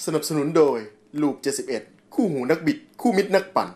นับสนุนโดยลูป71คู่หูนักบิดคู่มิตรนักปั่น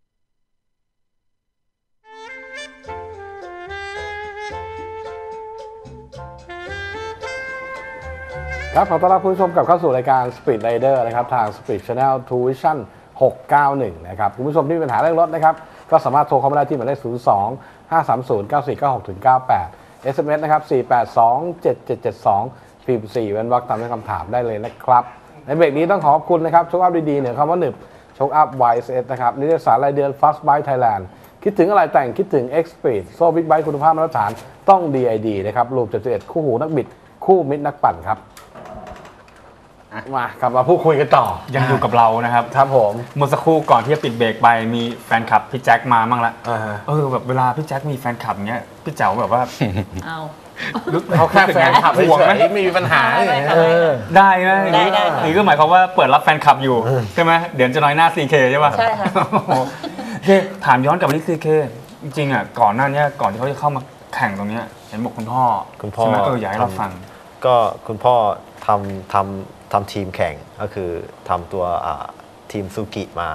ครับขอต้อนรับคุณผู้ชมกลับเข้าสู่รายการ Speed Rider นะครับทาง Speed Channel True Vision 691นะครับคุณผู้ชมที่มีปัญหาเรื่องรถนะครับก็สามารถโทรเข้ามาได้ที่หมายเลข02 530 9496 98 SMS นะครับ4827772พิมพ์4เว้นวรรคตามด้วยคำถามได้เลยนะครับในเบรกนี้ต้องขอบคุณนะครับโชคอัพดีๆเหนือคำว่าหนึบโชคอัพ YSS นะครับนิตยสารรายเดือน Fast Bike Thailand คิดถึงอะไรแต่งคิดถึง X-Speed โซ่บิ๊กไบค์คุณภาพมาตรฐานต้อง DID นะครับรูป71คู่หูนักบิดคู่มิตรนักปั่นครับมากลับมาพูดคุยกันต่อยังอยู่กับเรานะครับครับผมเมื่อสักครู่ก่อนที่จะปิดเบรกไปมีแฟนคลับพี่แจ็คมามั่งละแบบเวลาพี่แจ็คมีแฟนคลับเงี้ยพี่เจ๋วแบบว่าเขาแค่แฟนคลับห่วงไหมไม่มีปัญหาได้ไหมนี่ก็หมายความว่าเปิดรับแฟนคลับอยู่ใช่ไหมเดี๋ยวจะน้อยหน้า CK ใช่ป่ะใช่ค่ะถามย้อนกลับไปที่ CK จริงๆอ่ะก่อนหน้านี้ก่อนที่เขาจะเข้ามาแข่งตรงนี้เห็นบอกคุณพ่อใช่ไหมอยากให้เราฟังก็คุณพ่อทำทีมแข่งก็คือทำตัวทีมซูกิมา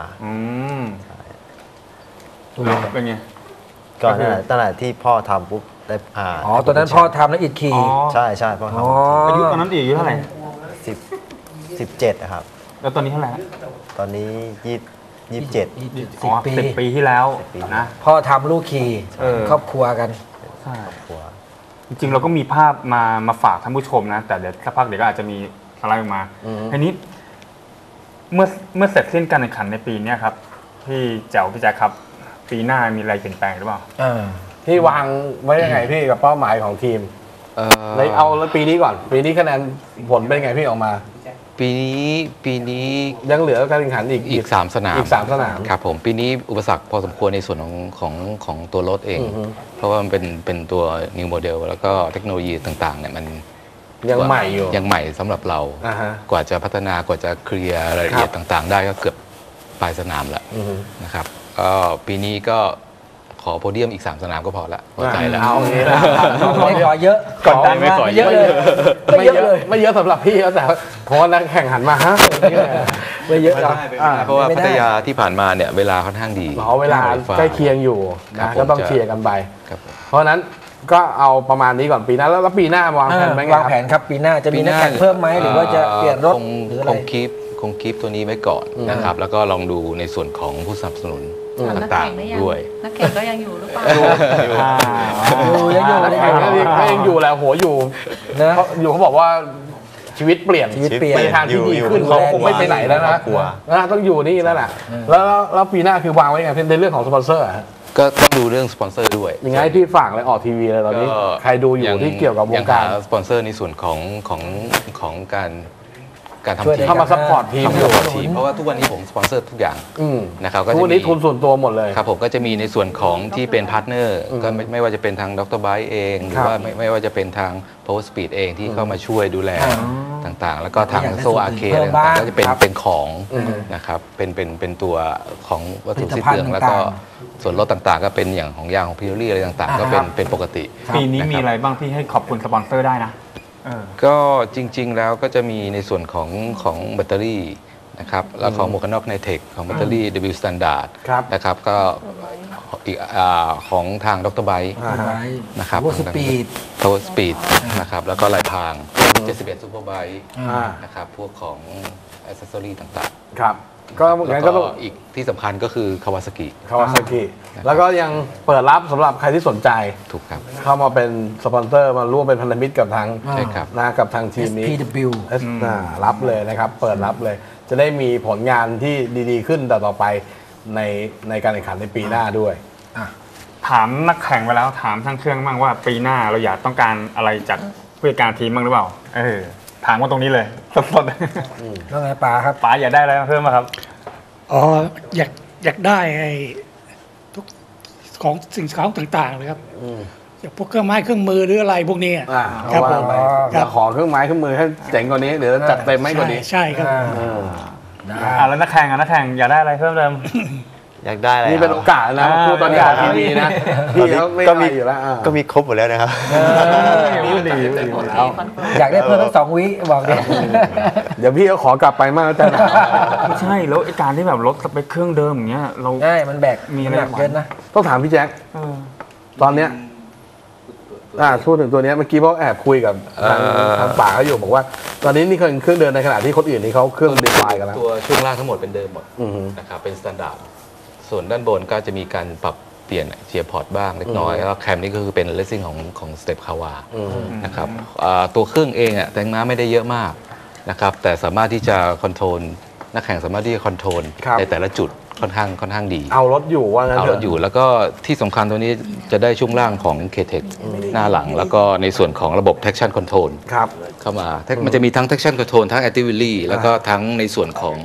เป็นไงก็ตั้งแต่ที่พ่อทำปุ๊บได้ตอนนั้นพ่อทำแล้วอิดขี่ใช่พ่อทำอายุตอนนั้นอายุเท่าไหร่ 17นะครับแล้วตอนนี้เท่าไหร่ตอนนี้ 10 ปีที่แล้วนะพ่อทำลูกขี่ครอบครัวกันครอบครัวจริงๆเราก็มีภาพมาฝากท่านผู้ชมนะแต่เดี๋ยวสักพักเดี๋ยวก็อาจจะมีอะไรออกมาทีนี้เมื่อเสร็จสิ้นการแข่งขันในปีนี้ครับพี่แจ๋วพี่แจ๊คครับปีหน้ามีอะไรเปลี่ยนแปลงหรือเปล่าพี่วางไว้ยังไงพี่กับเป้าหมายของทีมเลยเอาปีนี้ก่อนปีนี้คะแนนผลเป็นไงพี่ออกมาปีนี้ยังเหลือการแข่งขันอีก3 สนามครับผมปีนี้อุปสรรคพอสมควรในส่วนของตัวรถเองเพราะว่ามันเป็นตัว new model แล้วก็เทคโนโลยีต่างๆเนี่ยมันยังใหม่อยู่ยังใหม่สำหรับเรากว่าจะพัฒนากว่าจะเคลียร์รายละเอียดต่างๆได้ก็เกือบปลายสนามแล้วนะครับก็ปีนี้ก็ขอโพเดียมอีก3 สนามก็พอละพอใจแล้วเอางี้นะไม่ขอเยอะก่อนไม่ขอเยอะเลยไม่เยอะสำหรับพี่แต่เพราะนักแข่งหันมาไม่เยอะเพราะว่าพัทยาที่ผ่านมาเนี่ยเวลาค่อนข้างดีเวลาใกล้เคียงอยู่นะก็ต้องเชียร์กันไปเพราะนั้นก็เอาประมาณนี้ก่อนปีหน้าแล้วปีหน้าวางแผนไหมวางแผนครับปีหน้าจะมีนักแข่งเพิ่มไหมหรือว่าจะเปลี่ยนรถหรืออะไรคงคีปตัวนี้ไว้ก่อนนะครับแล้วก็ลองดูในส่วนของผู้สนับสนุนต่างๆด้วยนักแข่งก็ยังอยู่หรือเปล่ายังอยู่แล้วหัวอยู่นะอยู่เขาบอกว่าชีวิตเปลี่ยนไปทางที่ดีขึ้นเขาคงไม่ไปไหนแล้วนะต้องอยู่นี่แล้วแหละแล้วปีหน้าคือวางไว้ไงในเรื่องของสปอนเซอร์ก็ต้องดูเรื่องสปอนเซอร์ด้วยยังไงพี่ฝากเลยออกทีวีเลยตอนนี้ใครดูอยู่ที่เกี่ยวกับวงการสปอนเซอร์ในส่วนของการทำทีมเข้ามาซัพพอร์ตทีมเพราะว่าทุกวันนี้ผมสปอนเซอร์ทุกอย่างนะครับก็จะมีทุนส่วนตัวหมดเลยครับผมก็จะมีในส่วนของที่เป็นพาร์ทเนอร์ก็ไม่ว่าจะเป็นทางดร.ไบค์เองหรือว่าไม่ว่าจะเป็นทาง Power Speed เองที่เข้ามาช่วยดูแลต่างๆแล้วก็ทางโซอาเคต่างๆก็จะเป็นของนะครับเป็นตัวของวัตถุสิ้นเปลืองแล้วก็ส่วนลดต่างๆก็เป็นอย่างของยางของพิโรลี่อะไรต่างๆก็เป็นปกติปีนี้มีอะไรบ้างที่ให้ขอบคุณสปอนเซอร์ได้นะก็จริงๆแล้วก็จะมีในส่วนของแบตเตอรี่นะครับแล้วของหมวกกันน็อกไนเทคของแบตเตอรี่ W Standard นะครับก็อีกของทางดร.ไบค์นะครับ Power Speed นะครับแล้วก็ลายพาง71 Super Bike นะครับพวกของแอคเซสซอรี่ต่างๆครับก็งั้นก็ต้องอีกที่สำคัญก็คือคาวาซากิแล้วก็ยังเปิดรับสำหรับใครที่สนใจถูกครับเข้ามาเป็นสปอนเซอร์มาร่วมเป็นพันธมิตรกับทางกับทางทีมนี้ SPW รับเลยนะครับเปิดรับเลยจะได้มีผลงานที่ดีๆขึ้นต่อไปในการแข่งขันในปีหน้าด้วยถามนักแข่งไปแล้วถามช่างเครื่องบ้างว่าปีหน้าเราอยากต้องการอะไรจากผู้จัดการทีมบ้างหรือเปล่าถามว่าตรงนี้เลยสดๆแล้วไงป๋าครับป๋าอยากได้อะไรเพิ่มไหมครับอยากได้ทุกของสิ่งของต่างๆเลยครับอย่างพวกเครื่องไม้เครื่องมือหรืออะไรพวกนี้ครับผมขอเครื่องไม้เครื่องมือให้เจ๋งกว่านี้เดี๋ยวจัดเต็มให้กว่านี้ใช่ครับแล้วนักแข่งอยากได้อะไรเพิ่มเติมอยากได้อะไรนี่เป็นโอกาสนะพูดตอนนี้ทีวีนะพี่เขาไม่มีอยู่แล้วก็มีครบหมดแล้วนะครับมีดีหมดแล้วอยากได้เพิ่มทั้ง2 วิบอกดิเดี๋ยวพี่เขาขอกลับไปมากแล้วจะหนาวไม่ใช่แล้วไอ้การที่แบบรถสเปคเครื่องเดิมอย่างเงี้ยเราง่ายมันแบกมีอะไรหนักเกินนะต้องถามพี่แจ็คตอนเนี้ยพูดถึงตัวเนี้ยเมื่อกี้พ่อแอบคุยกับทางป่าเขาอยู่บอกว่า ตอนนี้นี่เครื่องเดินในขณะที่คนอื่นนี่เขาเครื่องดีไซน์กันแล้วตัวช่วงล่างทั้งหมดเป็นเดิมหมดนะครับเป็นสแตนดาร์ดส่วนด้านบนก็จะมีการปรับเปลี่ยนเทียร์พอร์ตบ้างเล็กน้อยแล้วแคมนี่ก็คือเป็นเลสซิ่งของสเต็ปคาวานะครับตัวเครื่องเองแต่งม้าไม่ได้เยอะมากนะครับแต่สามารถที่จะคอนโทรลนักแข่งสามารถที่จะคอนโทรลในแต่ละจุดค่อนข้างดีเอารถอยู่ว่างั้นเอารถอยู่แล้วก็ที่สำคัญตัวนี้จะได้ช่วงล่างของ K-Tech หน้าหลังแล้วก็ในส่วนของระบบ traction control เข้ามามันจะมีทั้ง traction control ทั้ง active wheelie แล้วก็ทั้งในส่วนของ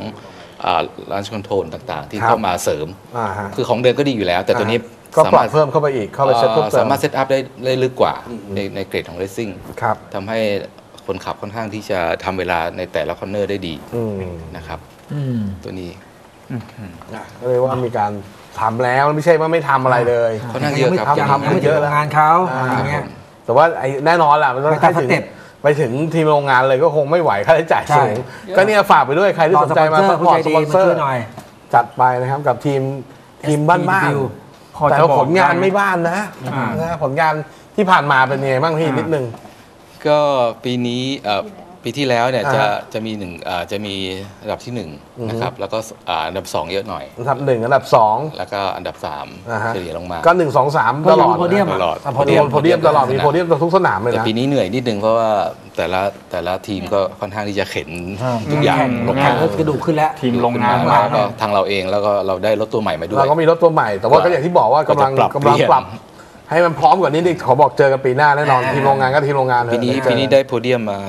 launch control ต่างๆ ที่เข้ามาเสริมคือของเดิมก็ดีอยู่แล้ว แต่ตัวนี้ก็ปรับเพิ่มเข้าไปอีกเข้าไปเซตเพิ่มเติมสามารถเซตอัพได้ลึกกว่าในเกรดของ racing ทำให้คนขับค่อนข้างที่จะทำเวลาในแต่ละคอนเนอร์ได้ดีนะครับตัวนี้ก็เลยว่ามีการทำแล้วไม่ใช่ว่าไม่ทำอะไรเลยค่อนข้างเยอะครับทำเยอะแล้วงานเขาแต่ว่าแน่นอนแหละมันต้องไปถึงทีมโรงงานเลยก็คงไม่ไหวค่าใช้จ่ายสูงก็เนี่ยฝากไปด้วยใครที่สนใจมาซัพพอร์ตสปอนเซอร์จัดไปนะครับกับทีมบ้านๆแต่ผลงานไม่บ้านนะผลงานที่ผ่านมาเป็นยังไงบ้างพี่นิดนึงก็ปีนี้ปีที่แล้วเนี่ยจะมีจะมีอันดับที่1นะครับแล้วก็อันดับ2เยอะหน่อยอันดับ1อันดับ2 แล้วก็อันดับ3เฉลี่ยลงมาก็1 2 3ตลอดโพเดียมตลอดโพเดียมตลอดมีโพเดียมทุกสนามเลยนะแต่ปีนี้เหนื่อยนิดนึงเพราะว่าแต่ละทีมก็ค่อนข้างที่จะเข็นทุกอย่างลงงานกระดูกขึ้นแล้วทีมลงงานมาก็ทางเราเองแล้วก็เราได้รถตัวใหม่มาด้วยเราก็มีรถตัวใหม่แต่ว่าก็อย่างที่บอกว่ากำลังปรับให้มันพร้อมกว่านี้ดิขอบอกเจอกันปีหน้าแน่นอนทีมโรงงานก็ทีมโรงงานปีนี้ได้โพเดียมมา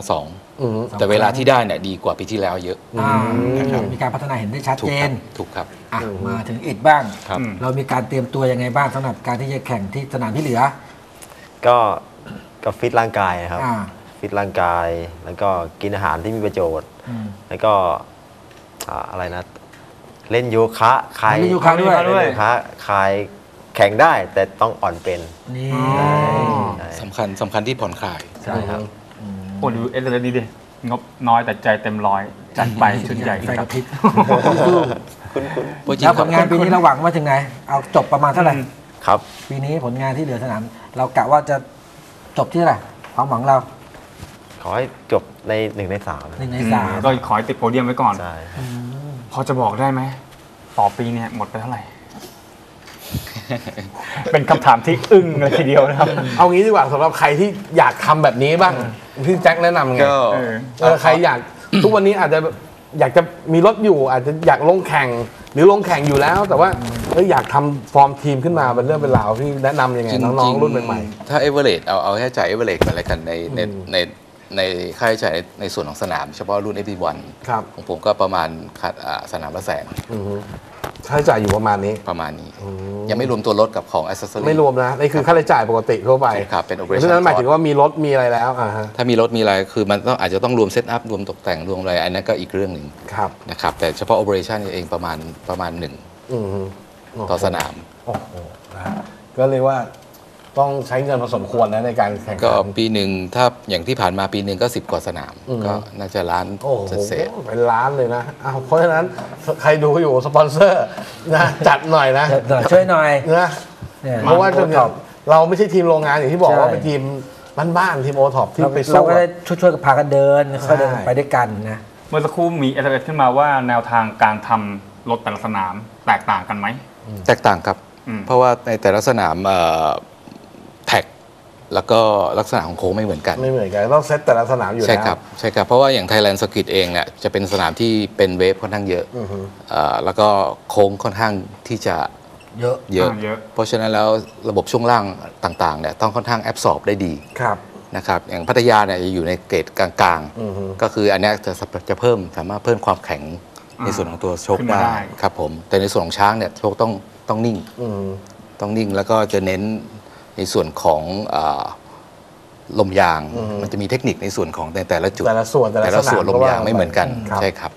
2แต่เวลาที่ได้เนี่ยดีกว่าปีที่แล้วเยอะมีการพัฒนาเห็นได้ชัดเจนถูกครับมาถึงอิฐบ้างเรามีการเตรียมตัวยังไงบ้างสำหรับการที่จะแข่งที่สนามที่เหลือก็ฟิตร่างกายครับฟิตร่างกายแล้วก็กินอาหารที่มีประโยชน์แล้วก็อะไรนะเล่นโยคะคลายโยคะด้วยคลายแข่งได้แต่ต้องอ่อนเป็นนี่สำคัญที่ผ่อนคลายใช่ครับโอ้ดูดีดิงบน้อยแต่ใจเต็มร้อยจัดไปชุดใหญ่ไฟกระพริบแล้วผลงานปีนี้เราหวังว่าถึงไหนเอาจบประมาณเท่าไหร่ครับปีนี้ผลงานที่เหลือสนามเรากะว่าจะจบที่เท่าไหร่ความหวังเราขอให้จบใน1 ใน 3 ก็ขอให้ติดโพเดียมไว้ก่อนใช่พอจะบอกได้ไหมต่อปีเนี่ยหมดไปเท่าไหร่เป็นคำถามที่อึ้งเลยทีเดียวนะครับเอางี้ดีกว่าสำหรับใครที่อยากทำแบบนี้บ้างพี่แจ็คแนะนำไงใครอยากทุกวันนี้อาจจะอยากจะมีรถอยู่อาจจะอยากลงแข่งหรือลงแข่งอยู่แล้วแต่ว่าอยากทำฟอร์มทีมขึ้นมาเป็นเรื่องเป็นราวพี่แนะนำยังไงน้องๆรุ่นใหม่ๆถ้าเอเวอเรสต์เอาแค่จ่ายเอเวอเรสต์อะไรกันในค่าใช้จ่ายในส่วนของสนามเฉพาะรุ่น FP1 ของผมก็ประมาณสนามละ100,000 ค่าใช้จ่ายอยู่ประมาณนี้ยังไม่รวมตัวรถกับของ accessory ไม่รวมนะนี่คือค่าใช้จ่ายปกติทั่วไปครับเป็น operation เพราะฉะนั้นหมายถึงว่ามีรถมีอะไรแล้วถ้ามีรถมีอะไรคือมันอาจจะต้องรวมเซตอัพรวมตกแต่งรวมอะไรอันนั้นก็อีกเรื่องหนึ่งนะครับแต่เฉพาะ operation เองประมาณ1ต่อสนามก็เลยว่าต้องใช้เงินพอสมควรนะในการแข่งก็ปีหนึ่งถ้าอย่างที่ผ่านมาปีหนึ่งก็10 กว่าสนามก็น่าจะล้านเศษเป็นล้านเลยนะเพราะฉะนั้นใครดูอยู่สปอนเซอร์นะจัดหน่อยนะช่วยหน่อยนะเพราะว่าเราไม่ใช่ทีมโรงงานอย่างที่บอกว่าเป็นทีมบ้านๆทีมโอท็อปที่ไปสู้เราก็ได้ช่วยๆกับพากันเดินค่อยเดินไปด้วยกันนะเมื่อสักครู่มีเอเขึ้นมาว่าแนวทางการทำรถแต่ละสนามแตกต่างกันไหมแตกต่างครับเพราะว่าในแต่ละสนามแท็กแล้วก็ลักษณะของโค้งไม่เหมือนกันต้องเซตแต่ละสนามอยู่แล้วใช่ครับเพราะว่าอย่าง Thailand Circuit เองเนี่ยจะเป็นสนามที่เป็นเวฟค่อนข้างเยอะแล้วก็โค้งค่อนข้างที่จะเยอะเพราะฉะนั้นแล้วระบบช่วงล่างต่างๆเนี่ยต้องค่อนข้างแอบสอบได้ดีนะครับอย่างพัทยาเนี่ยจะอยู่ในเกรดกลางๆก็คืออันนี้จะสามารถเพิ่มความแข็งในส่วนของตัวโชคได้ครับผมแต่ในส่วนของช้างเนี่ยโชคต้องนิ่งแล้วก็จะเน้นในส่วนของลมยางมันจะมีเทคนิคในส่วนของแต่ละจุดแต่ละส่วนลมยางไม่เหมือนกันใช่ครับ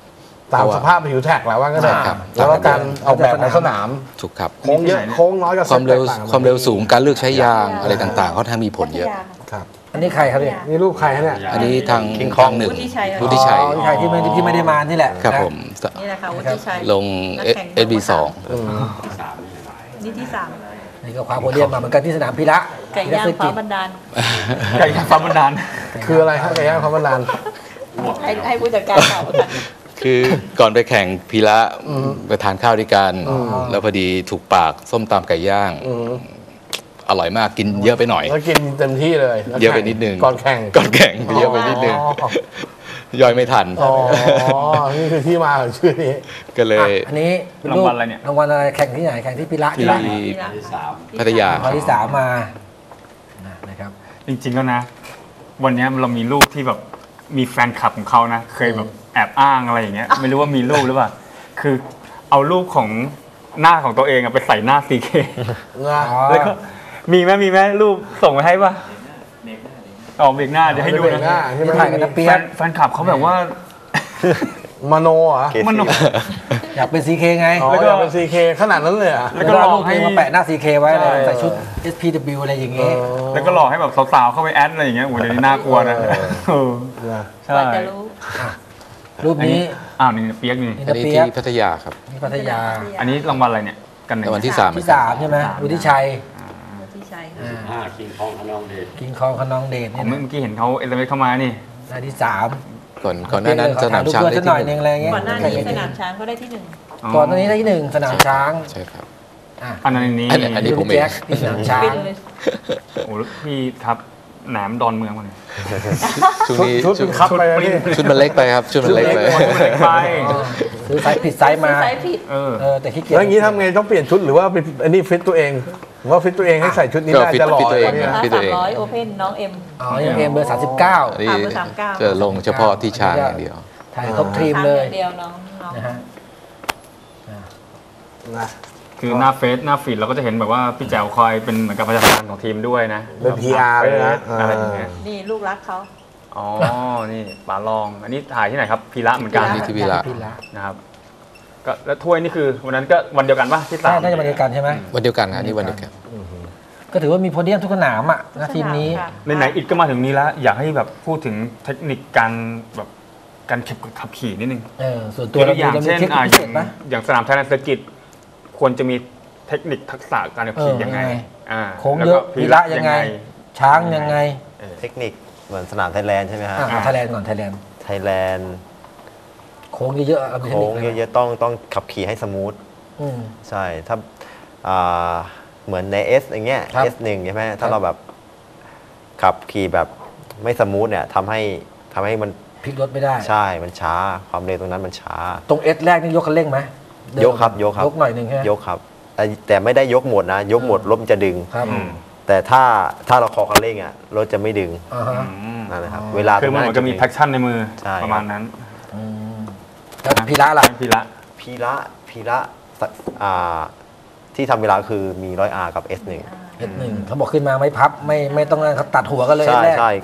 ตามสภาพผิวแท็กแล้วว่าก็ได้ครับแล้วก็การออกแบบของสนามถูกครับโค้งเยอะโค้งน้อยก็ความเร็วแตกต่งกันความเร็วสูงการเลือกใช้ยางอะไรต่างๆค่อนข้างมีผลเยอะครับอันนี้ใครครับเนี่ยนี่รูปใครฮะเนี่ยอันนี้ทาง King Kong ทางหนึ่งวุฒิชัยวุฒิชัยอ๋อใครที่ไม่ได้มานี่แหละครับนะผมนี่แหละค่ะวุฒิชัยลง SB2 นี่ที่สามนี่ก็คว้าโพเดียมมาเหมือนกันที่สนามพิระไก่ย่างฟ้าบันดาลไก่ย่างฟ้าบันดาลคืออะไรครับไก่ย่างความนานให้ผู้จัดการข่าวกันคือก่อนไปแข่งพีระไปทานข้าวด้วยกัน แล้วพอดีถูกปากส้มตำไก่ย่าง อร่อยมากกินเยอะไปหน่อยแล้วกินเต็มที่เลยแล้วเยอะไปนิดนึงก่อนแข่งก่อนแข่งเยอะไปนิดนึง ย่อยไม่ทันอ๋อนี่คือที่มาของชื่อนี้ก็เลยอันนี้รางวัลอะไรเนี่ยรางวัลอะไรแข่งที่ไหนแข่งที่พิระที่ใช่ไหมพัทยาครั้งที่3มานะครับจริงๆแล้วนะ วันนี้เรามีรูปที่แบบมีแฟนคลับของเขานะ เคยแบบแอบอ้างอะไรอย่างเงี้ย ไม่รู้ว่ามีรูปหรือเปล่า คือเอารูปของหน้าของตัวเองอะไปใส่หน้า CK แล้วก็มีไหมรูปส่งไปให้ป่ะอ๋อเบรกหน้าเดี๋ยวให้ดูเบรกหน้านะใช่ไหมถ่ายกันนะเปียกแฟนคลับเขาแบบว่ามโนเหรอมันอยากเป็น CK ไงอ๋อแล้วก็อยากเป็น CK ขนาดนั้นเลยเหรอ่ะแล้วก็เอาหลรูอปกเพลให้งมาแปะหน้า CK ไว้เลยใช่ใส่ชุด SPW อะไรอย่างเงี้ยแล้วก็หลอกให้แบบสาวๆเข้าไปแอดอะไรอย่างเงี้ยโอ้ยเดี๋ยวนี้น่ากลัวนะใช่กว่าจะรู้รูปนี้อ้าวนี่เปียกนี่นี่อันนะนี้เปีที่ยกพัทยาครับนี่พัทยาอันนี้รางวัลอะไรเนี่ย กันหนึ่งรางวัลที่ 3 ที่3ใช่ไหมวุฒิชัยวุฒิชัยคิงคองขนองเดชกิงคองขนองเดชผเนี่มยเมื่อกี้เห็นเขาSMS เข้ามานี่ได้ที่3 ก่อนหน้านั้นสนามช้างได้ได้ที่ที่หน่อยหนึนึ่งงอะไรเงี้ยก่อนหน้านี้สนามช้างก็ได้ที่ 1 ก่อนหน้านี้ได้ที่1สนามช้างใช่ครับอ่ะอันนั้นนี้อันนี้ผมเองแจ็คที่สนามช้างบินเลยโอ้โหพี่ครับแหนมดอนเมืองมาเนี่ยช่วงนี้ชุดเป็นคับไปแล้วนี่ชุดมันเล็กไปครับชุดมันเล็กไปไปซื้อไซส์ผิดไซส์มาไซส์ผิดเออแต่ขี้เกียจแล้วอย่างนี้ทำไงต้องเปลี่ยนชุดหรือว่าเป็นอันนี้ฟิตตัวเองหรือว่าฟิตตัวเองให้ใส่ชุดนี้ก็ได้ฟิตจะหล่อฟิตตัวเองเนี่ยนะนะคะ300โอเพ่นน้องเอ็มอ๋อยังเอ็มเบอร์อัน 39 นี้เบอร์39 จะลงเฉพาะที่ช้างอย่างเดียวถ่ายครบทีมช้างเลอย ย่างเดียวน้องนะฮะนะคือหน้าเฟซหน้าฟีดเราก็จะเห็นแบบว่าพี่แจ๋วคอยเป็นเหมือนกับประชาสัมพันธ์ของทีมด้วยนะเป็น PR ด้วยนะอะไรอย่างเงี้ยนี่ลูกรักเขาอ๋อ นี่ป๋าลอง อันนี้ถ่ายที่ไหนครับพีระเหมือนกันที่พีระพี่ละนะครับก็แล้วถ้วยนี่คือวันนั้นก็วันเดียวกันป่ะที่สามน่าจะมาเดียวกันใช่ไหมวันเดียวกันนะนี่วันเดียวกันก็ถือว่ามีโพเดียมทุกสนามอ่ะนะทีมนี้ค่ะไหนๆอิดก็มาถึงนี้แล้ว อยากให้แบบพูดถึงเทคนิคการแบบการขับขี่นิดนึงส่วนตัวเราอย่างมีเช่นเทคนิคพิอเศย่างษไหมอย่างสนามไทยแลนด์เซอร์กิตควรจะมีเทคนิคทักษะการขับขี่ยังไงยังไงาโค้งแล้วเยก็อะพีระยังไง ช้างยังไงเทคนิคเหมือนสนามไทยแลนด์ใช่ไหมฮะไทยแลนด์ก่อนไทยแลนด์ไทยแลนด์โค้งเยอะๆเรามีเทคโค้นิงคอะไรไหมเยอะๆต้องขับขี่ให้สมูทอืมใช่ถ้าเหมือนใน S อย่างเงี้ยครับ S1 ใช่ไหมถ้าเราแบบขับขี่แบบไม่สมูทเนี่ยทำให้มันพลิกรถไม่ได้ใช่มันช้าความเร็วตรงนั้นมันช้าตรงเอสแรกนี่ยกคันเร่งไหมเดินยกครับยกครับยกหน่อยหนึ่งใช่ไหมยกครับแต่ไม่ได้ยกหมดนะ ยกหมดรถมันจะดึงครับแต่ถ้าเราคอคันเร่งอ่ะรถจะไม่ดึงอ่าฮะนั่นแหละครับอ๋อเวลาคือมันเหมือนกับมีแพคชั่นในมือใช่ประมาณนั้นอืมแล้วพีระล่ะพีระพีระที่ทำเวลาคือมี100R กับ S1 S1 เขาบอกขึ้นมาไม่พับไม่ต้องนั่นเขาตัดหัวกันเลยใช่แรกใช่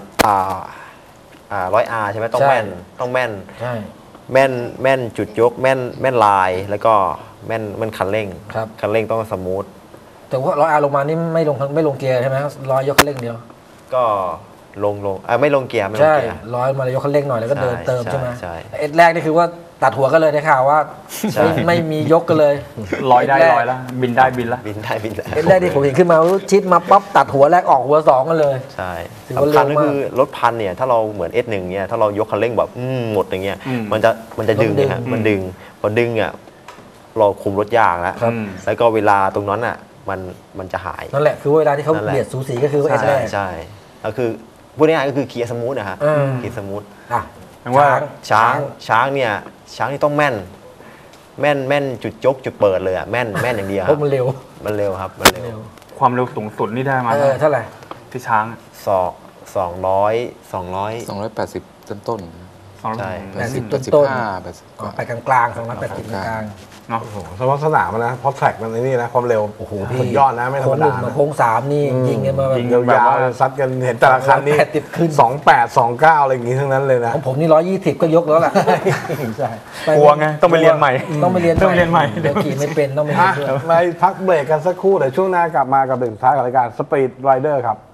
100R ใช่ไหมต้องใช่แม่นต้องแม่นใช่แม่นจุดยกแม่นลายแล้วก็แม่นคันเร่งครับคันเร่งต้องสมูทแต่ว่าร้อยอาลงมานี่ไม่ลงเกียร์ใช่ไหมร้อยยกคันเร่งเดียวก็ไม่ลงเกียร์ไม่ลงใช่เกียร์ร้อยมายกคันเร่งหน่อยแล้วก็เดินใช่เติมใช่ไหมใช่เอสแรกนี่คือว่าตัดหัวกันเลยได้ข่าวว่าใช่ไม่มียกกันเลยลอยได้ลอยแล้ว บินได้บินแล้วบินได้เอสแรกที่ผมเห็นขึ้นมาชิดมาปั๊บตัดหัวแรกออกหัวสองกันเลยใช่ถือว่าสำคัญเร็ก็วมากคือรถพันเนี่ยถ้าเราเหมือน S1 เนี่ยถ้าเรายกคันเร่งแบบหมดอย่างเงี้ยอืมมันจะดึงต้องดึงนะฮะมันดึงพอดึงอ่ะเราคุมรถยากแล้วครับแล้วก็เวลาตรงนั้นอ่ะมันจะหายนั่นแหละคือเวลาที่เขานั่นแหละเบียดสูสีก็คือเอสใช่แรกใช่ก็คือพูดง่ายๆก็คือเกียร์สมูทนะฮะอืมเกียร์สมูทอ่ะแปลว่าช้างนี่ต้องแม่นจุดยกจุดเปิดเลยอ่ะแม่นอย่างเดียวเพครัราะบมันเร็วมันเร็วครับมันเร็วความเร็วสูงสุดนี่ได้มาเท่าไหร่ที่ช้างอะ 280 280 ต้นใช่ 80 ต้นๆไปกลางๆ280กลางเนาะโอ้โหเฉพาะสนามนะเพราะแทร็กมันนี่นะความเร็วโอ้โหสุดยอดนะไม่ธรรมดาโค้ง3นี่ยิงกันมาแบบยิงยาวๆซัดกันเห็นแต่ละคันนี่ 180ขึ้น 28 29อะไรอย่างงี้ทั้งนั้นเลยนะของผมนี่120ก็ยกแล้วล่ะใช่กลัวไงต้องไปเรียนใหม่ต้องไปเรียนต้องเรียนใหม่เดี๋ยวขี่ไม่เป็นต้องไปเรียนด้วยไปพักเบรกกันสักครู่เดี๋ยวช่วงหน้ากลับมากับเบรกสุดท้ายของรายการ Speed Rider ครับ